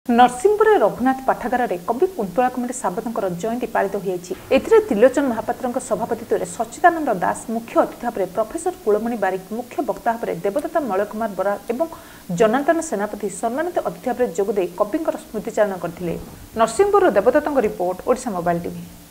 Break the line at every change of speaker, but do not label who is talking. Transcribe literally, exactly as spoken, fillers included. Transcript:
नरसिंहपुर रघुनाथ पाठागार में कवि कुंतला कुमारी सावंतर जयंती पालित होती। त्रिलोचन महापात्र सभापतित्व में सच्चिदानंद दास मुख्य अतिथि भाव में प्रोफेसर कुलमणि बारिक मुख्य वक्ता भाव में देवदत्ता मलय कुमार बराड़ और जनार्दन सेनापति सम्मानित अतिथि भाव में जोगदे कवि स्मृतिचारण करते। नरसिंहपुर देवदत्ता रिपोर्ट ओडिशा मोबाइल टीवी।